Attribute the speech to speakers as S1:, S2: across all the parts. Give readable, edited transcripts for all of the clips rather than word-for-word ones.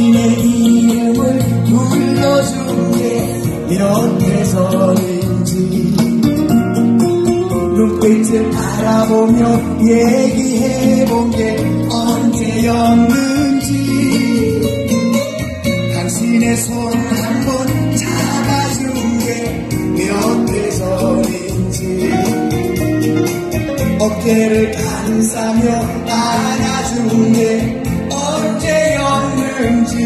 S1: 당신의 이름을 불러준 게 몇 해서인지 눈빛을 바라보며 얘기해본 게 언제였는지 당신의 손 한번 잡아준 게 몇 해서인지 어깨를 감싸며 안아준 게 언제였는지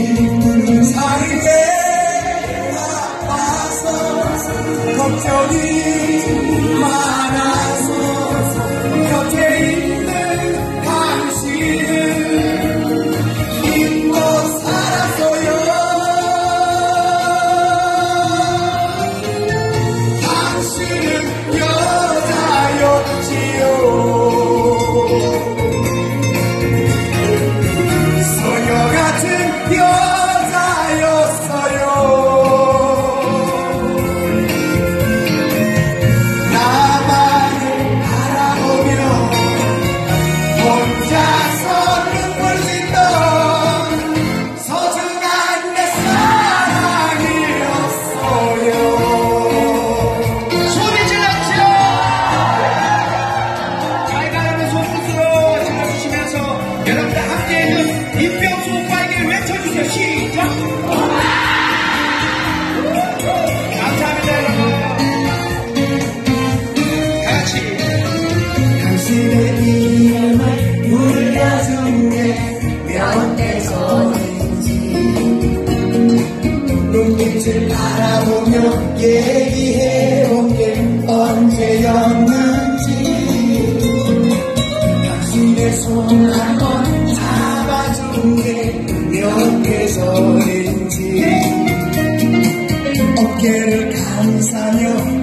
S1: 삶에 아파서 걱정이 많아서 곁에 있는 당신을 믿고 살았어요. 당신은 여자였지요. 소녀 같은 여자였어요. 나만을 바라보며 혼자서 눈물 짓던 소중한 내 사랑이었어요.
S2: 소리 질렀죠? 잘 가는 손끝으로 질러주시면서 여러분들 함께해준 임병수 오빠에게 외쳐주세요. 시작! 감사합니다, 여러분. 다같이.
S1: 당신의 이름을 불러준 게 몇 해서인지 눈빛을 바라보며 얘기해본 게 언제였는지 당신의 손 한번 잡아준 게 몇 해서인지 어깨를 감싸며